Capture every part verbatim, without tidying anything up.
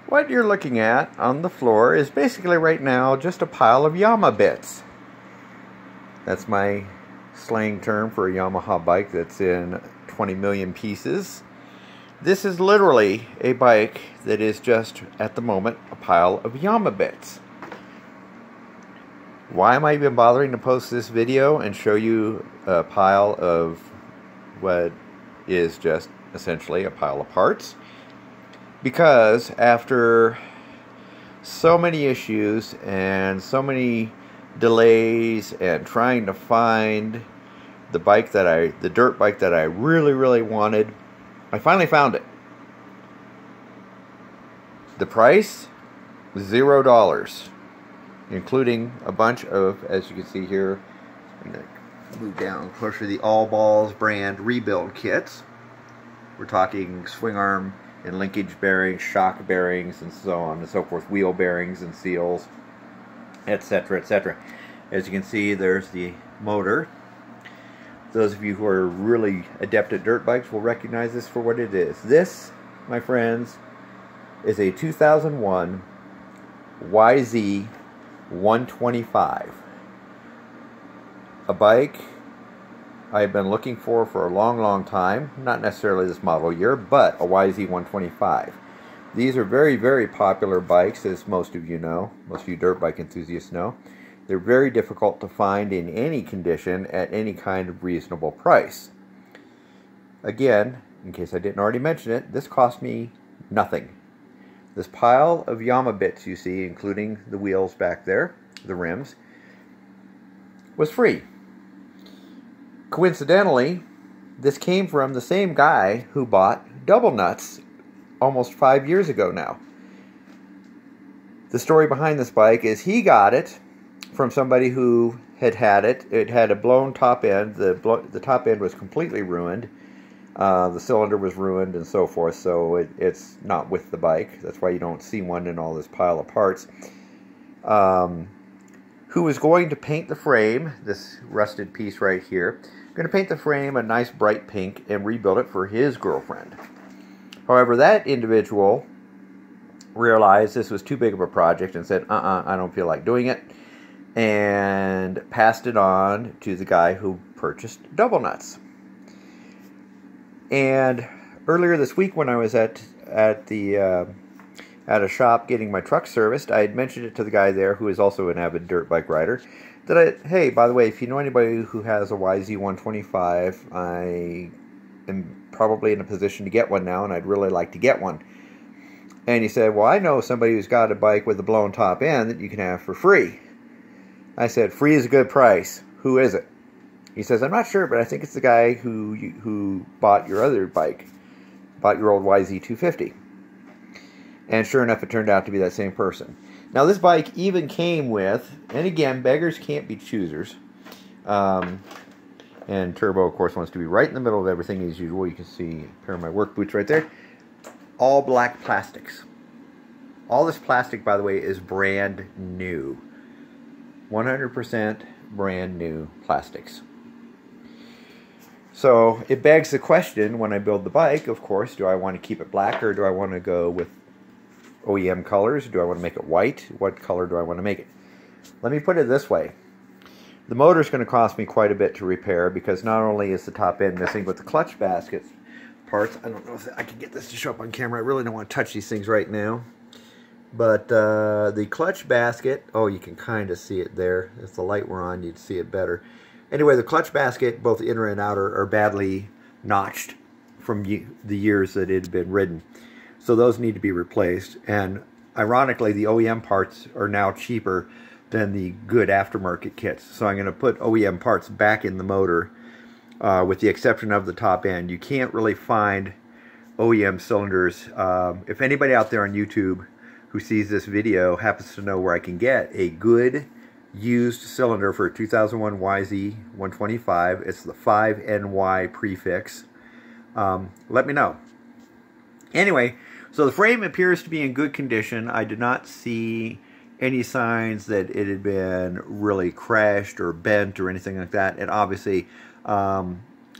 What you're looking at on the floor is basically right now just a pile of Yama bits. That's my slang term for a Yamaha bike that's in twenty million pieces. This is literally a bike that is just, at the moment, a pile of Yama bits. Why am I even bothering to post this video and show you a pile of what is just essentially a pile of parts? Because after so many issues and so many delays and trying to find the bike that I, the dirt bike that I really, really wanted, I finally found it. The price, zero dollars, including a bunch of, as you can see here, I'm going to move down closer, the All Balls brand rebuild kits. We're talking swing arm and linkage bearings, shock bearings, and so on and so forth, wheel bearings and seals, etc, et cetera. As you can see, there's the motor. Those of you who are really adept at dirt bikes will recognize this for what it is. This, my friends, is a two thousand one Y Z one twenty-five. A bike I've been looking for for a long, long time. Not necessarily this model year, but a Y Z one twenty-five. These are very, very popular bikes, as most of you know. Most of you dirt bike enthusiasts know. They're very difficult to find in any condition at any kind of reasonable price. Again, in case I didn't already mention it, this cost me nothing. This pile of Yama bits you see, including the wheels back there, the rims, was free. Coincidentally, this came from the same guy who bought Double Nuts almost five years ago now. The story behind this bike is he got it from somebody who had had it. It had a blown top end. The, blo the top end was completely ruined. Uh, the cylinder was ruined and so forth, so it, it's not with the bike. That's why you don't see one in all this pile of parts. Um, who was going to paint the frame, this rusted piece right here, going to paint the frame a nice bright pink and rebuild it for his girlfriend. However, that individual realized this was too big of a project and said, uh-uh, I don't feel like doing it, and passed it on to the guy who purchased Double Nuts. And earlier this week when I was at at the uh, at a shop getting my truck serviced, I had mentioned it to the guy there, who is also an avid dirt bike rider, that I, hey, by the way, if you know anybody who has a Y Z one twenty-five, I am probably in a position to get one now, and I'd really like to get one. And he said, well, I know somebody who's got a bike with a blown top end that you can have for free. I said, free is a good price. Who is it? He says, I'm not sure, but I think it's the guy who who bought your other bike, bought your old Y Z two fifty. And sure enough, it turned out to be that same person. Now, this bike even came with, and again, beggars can't be choosers. Um, and Turbo, of course, wants to be right in the middle of everything as usual. You can see a pair of my work boots right there. All black plastics. All this plastic, by the way, is brand new. one hundred percent brand new plastics. So it begs the question, when I build the bike, of course, do I want to keep it black or do I want to go with O E M colors? Do I want to make it white? What color do I want to make it? Let me put it this way. The motor is going to cost me quite a bit to repair, because not only is the top end missing, but the clutch basket parts. I don't know if I can get this to show up on camera. I really don't want to touch these things right now. But uh, the clutch basket, oh, you can kind of see it there. If the light were on, you'd see it better. Anyway, the clutch basket, both inner and outer, are badly notched from the years that it had been ridden. So those need to be replaced. And ironically, the O E M parts are now cheaper than the good aftermarket kits. So I'm going to put O E M parts back in the motor, uh, with the exception of the top end. You can't really find O E M cylinders. Um, if anybody out there on YouTube who sees this video happens to know where I can get a good used cylinder for a two thousand one Y Z one twenty-five, it's the five N Y prefix, um, let me know. Anyway, so the frame appears to be in good condition. I did not see any signs that it had been really crashed or bent or anything like that. And obviously, um,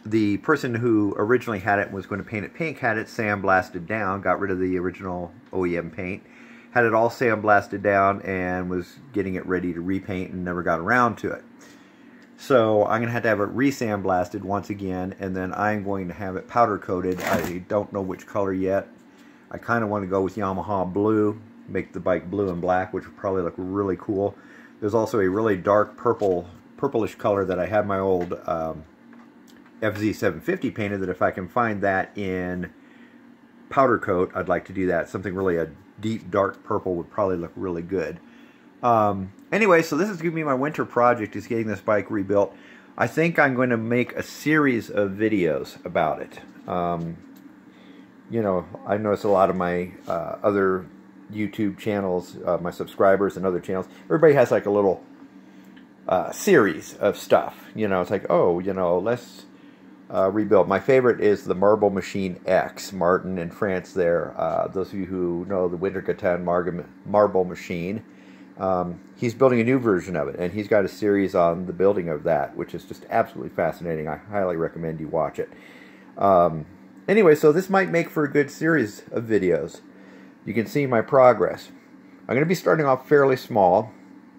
the person who originally had it and was going to paint it pink had it sandblasted down, got rid of the original O E M paint, had it all sandblasted down, and was getting it ready to repaint and never got around to it. So I'm going to have to have it re-sandblasted once again, and then I'm going to have it powder coated. I don't know which color yet. I kind of want to go with Yamaha blue, make the bike blue and black, which would probably look really cool. There's also a really dark purple, purplish color that I had my old um, F Z seven fifty painted, that if I can find that in powder coat, I'd like to do that. Something really a deep dark purple would probably look really good. Um, anyway, so this is going to be my winter project, is getting this bike rebuilt. I think I'm going to make a series of videos about it. Um, you know, I noticed a lot of my uh, other YouTube channels, uh, my subscribers and other channels, everybody has like a little uh, series of stuff. You know, it's like, oh, you know, let's uh, rebuild. My favorite is the Marble Machine X, Martin in France there. Uh, those of you who know the Wintergatan Marble Machine, Um, he's building a new version of it, and he's got a series on the building of that, which is just absolutely fascinating. I highly recommend you watch it. Um, anyway, so this might make for a good series of videos. You can see my progress. I'm going to be starting off fairly small.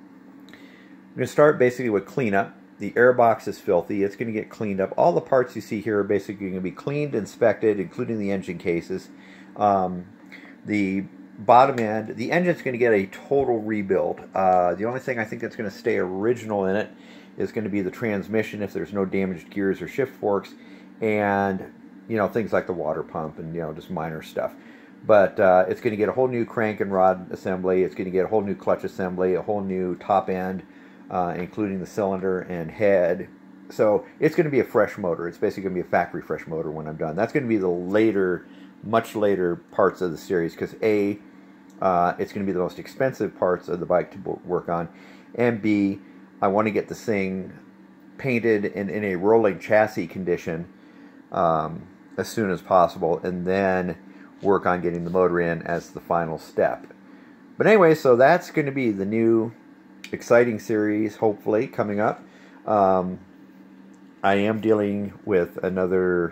I'm going to start basically with cleanup. The air box is filthy. It's going to get cleaned up. All the parts you see here are basically going to be cleaned, inspected, including the engine cases. Um, the bottom end, the engine's going to get a total rebuild. Uh, the only thing I think that's going to stay original in it is going to be the transmission, if there's no damaged gears or shift forks, and you know, things like the water pump and you know, just minor stuff. But uh, it's going to get a whole new crank and rod assembly. It's going to get a whole new clutch assembly, a whole new top end, uh, including the cylinder and head. So it's going to be a fresh motor. It's basically going to be a factory fresh motor when I'm done. That's going to be the later, much later parts of the series, because A, Uh, it's going to be the most expensive parts of the bike to work on, and B, I want to get this thing painted in, in a rolling chassis condition um, as soon as possible, and then work on getting the motor in as the final step. But anyway, so that's going to be the new exciting series, hopefully, coming up. Um, I am dealing with another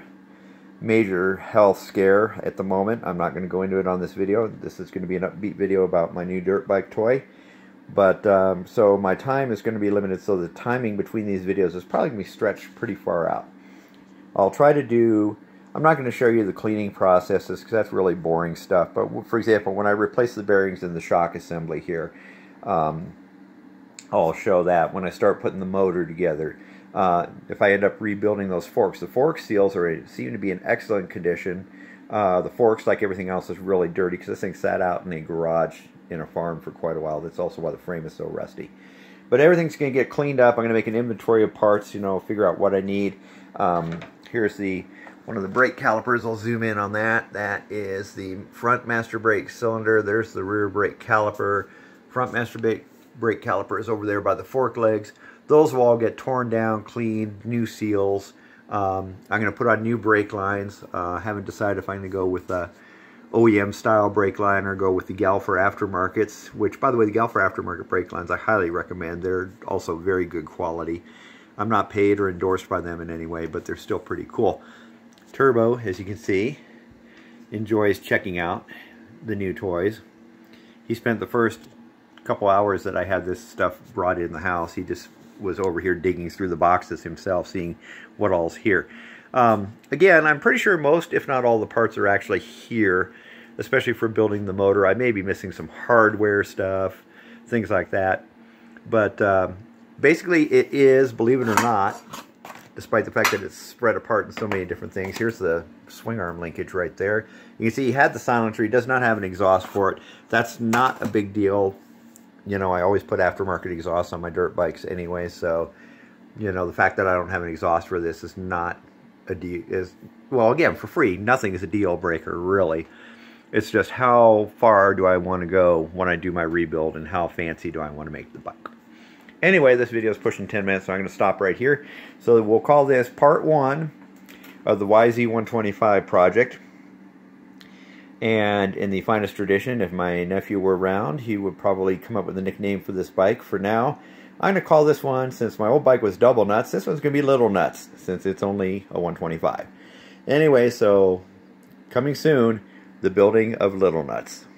major health scare at the moment. I'm not going to go into it on this video. This is going to be an upbeat video about my new dirt bike toy. But, um, so my time is going to be limited, so the timing between these videos is probably going to be stretched pretty far out. I'll try to do, I'm not going to show you the cleaning processes, because that's really boring stuff. But, for example, when I replace the bearings in the shock assembly here, um, I'll show that when I start putting the motor together. Uh, if I end up rebuilding those forks, the fork seals are seem to be in excellent condition. Uh, the forks, like everything else, is really dirty because this thing sat out in a garage in a farm for quite a while. That's also why the frame is so rusty. But everything's going to get cleaned up. I'm going to make an inventory of parts, you know, figure out what I need. Um, here's the one of the brake calipers. I'll zoom in on that. That is the front master brake cylinder. There's the rear brake caliper. Front master brake brake caliper is over there by the fork legs. Those will all get torn down, cleaned, new seals. Um, I'm going to put on new brake lines. Uh, I haven't decided if I'm going to go with the O E M style brake line or go with the Galfer aftermarkets, which, by the way, the Galfer aftermarket brake lines I highly recommend. They're also very good quality. I'm not paid or endorsed by them in any way, but they're still pretty cool. Turbo, as you can see, enjoys checking out the new toys. He spent the first couple hours that I had this stuff brought in the house, he just was over here digging through the boxes himself, seeing what all's here. Um, again, I'm pretty sure most, if not all, the parts are actually here, especially for building the motor. I may be missing some hardware stuff, things like that. But uh, basically it is, believe it or not, despite the fact that it's spread apart in so many different things. Here's the swing arm linkage right there. You can see he had the silencer. He does not have an exhaust for it. That's not a big deal. You know, I always put aftermarket exhaust on my dirt bikes anyway, so, you know, the fact that I don't have an exhaust for this is not a deal, is, well, again, for free, nothing is a deal breaker, really. It's just how far do I want to go when I do my rebuild, and how fancy do I want to make the bike. Anyway, this video is pushing ten minutes, so I'm going to stop right here. So we'll call this part one of the Y Z one twenty-five project. And in the finest tradition, if my nephew were around, he would probably come up with a nickname for this bike. For now, I'm going to call this one, since my old bike was double nuts, this one's going to be little nuts, since it's only a one twenty-five. Anyway, so coming soon, the building of little nuts.